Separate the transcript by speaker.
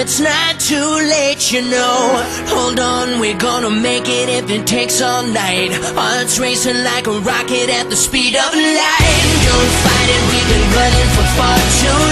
Speaker 1: it's not too late, you know. Hold on, we're gonna make it if it takes all night. Hearts racing like a rocket at the speed of light. Don't fight it, we've been running for far too